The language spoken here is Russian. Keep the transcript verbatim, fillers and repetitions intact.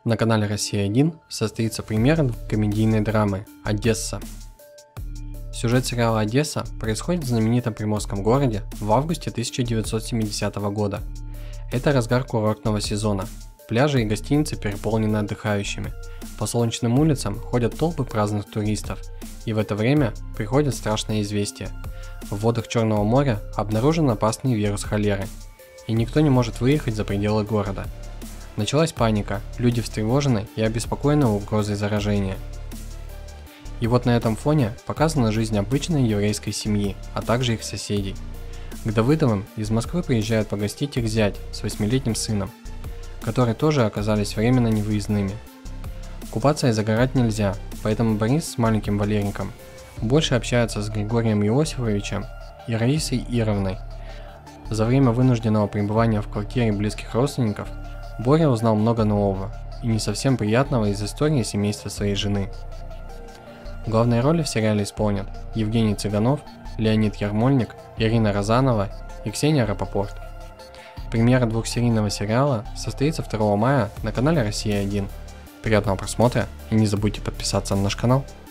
На канале Россия один состоится премьера комедийной драмы «Одесса». Сюжет сериала «Одесса» происходит в знаменитом приморском городе в августе тысяча девятьсот семидесятого года. Это разгар курортного сезона. Пляжи и гостиницы переполнены отдыхающими. По солнечным улицам ходят толпы праздных туристов. И в это время приходит страшное известие. В водах Черного моря обнаружен опасный вирус холеры. И никто не может выехать за пределы города. Началась паника, люди встревожены и обеспокоены угрозой заражения. И вот на этом фоне показана жизнь обычной еврейской семьи, а также их соседей. К Давыдовым из Москвы приезжает погостить их зять с восьмилетним сыном, которые тоже оказались временно невыездными. Купаться и загорать нельзя, поэтому Борис с маленьким Валериком больше общается с Григорием Иосифовичем и Раисой Ировной. За время вынужденного пребывания в квартире близких родственников Боря узнал много нового и не совсем приятного из истории семейства своей жены. Главные роли в сериале исполнят Евгений Цыганов, Леонид Ярмольник, Ирина Розанова и Ксения Рапопорт. Премьера двухсерийного сериала состоится второго мая на канале Россия один. Приятного просмотра и не забудьте подписаться на наш канал.